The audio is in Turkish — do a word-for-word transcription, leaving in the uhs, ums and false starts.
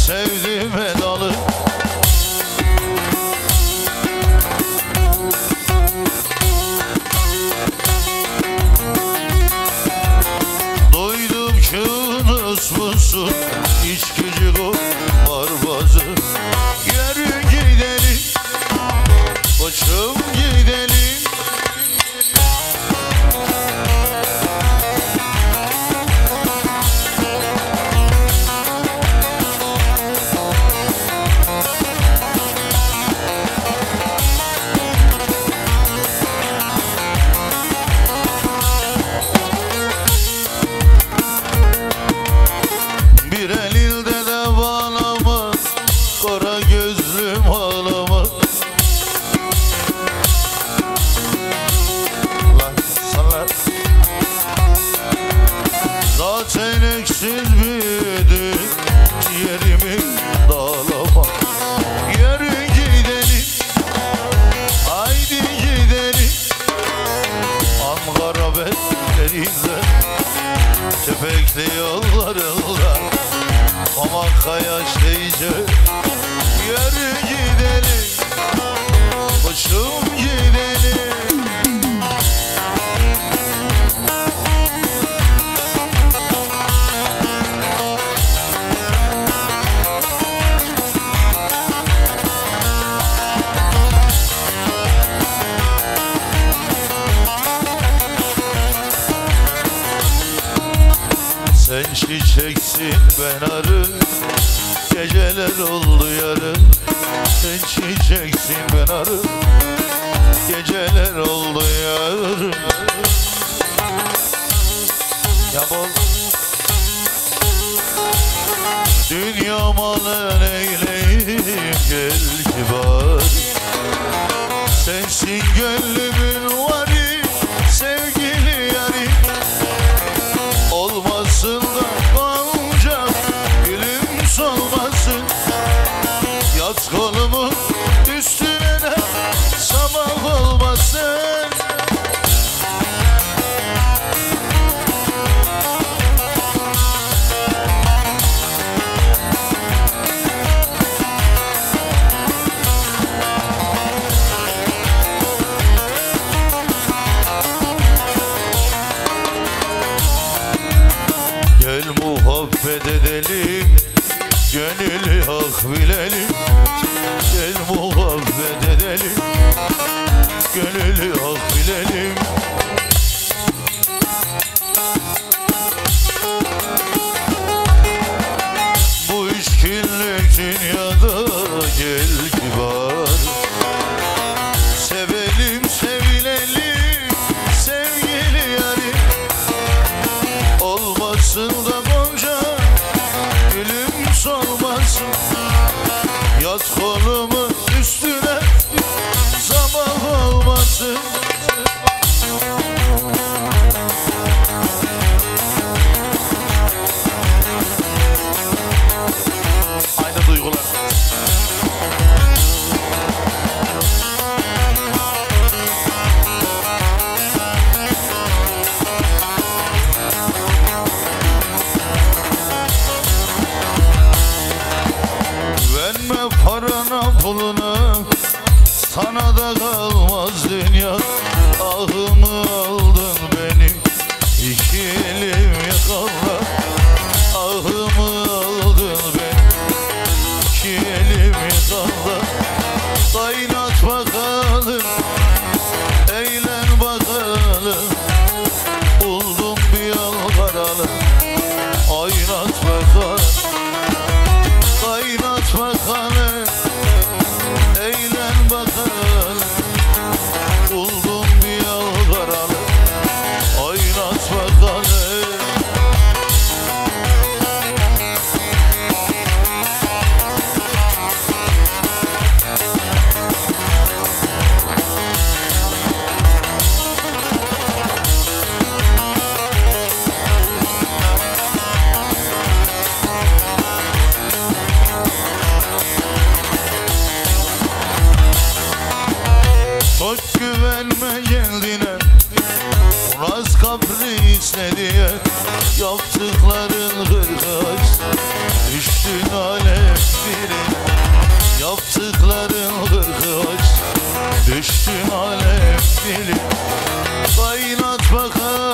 sevdiğime dalı. Duydum ki unutmuşsun içkici kumarbazı. Yürü gidelim koçum gidelim. Bir elinde de bağlama, kara gözlüm ağlama. Lan sana zaten eksiz büyüdü ciğerimi dağlama. Yürü gidelim, haydi gidelim. Ankara benlerinde, tüfekli yollarında, Pamukkaya iyice. Yürü gidelim koçum gidelim. Sen çiçeksin ben arı, geceler oldu yarın. Sen çiçeksin ben arı, geceler oldu yarın. Yabol dünya malı neyleyim gel kibar. Sensin gönlümün varı, sevgili yarim. Olmasın da gonca gülüm solmasın. Yat kolumun üstüne de sabah olmasın. Gel muhabbet edelim, gönüllü hak bilelim. Gel muhabbet edelim, gönüllü hak bilelim. Bu üç günlük dünyada gel kibar. Sevelim sevilelim sevgili yarim. Olmasın da gonca gülüm solmasın. Yat kolumun üstüne sabah olmasın. Aynı duygular. Verme parana puluna, sana da kalmaz dünya. Ahımı aldın benim, iki elim yakala. Ahımı aldın benim, iki elim yakala. Kaynat bakalım, eğlen bakalım. Buldum bir yol karalı, oynat bakalım. Kaynat bakalım, eğlen bakalım. Buldum bir yol karalı, oynat bakalım. Çok güvenme kendine, Uraz kaprisine diye. Yaptıkların hırkaç Düştün alem diline, yaptıkların kırkıç. Düştün alem diline, kaynat bakalım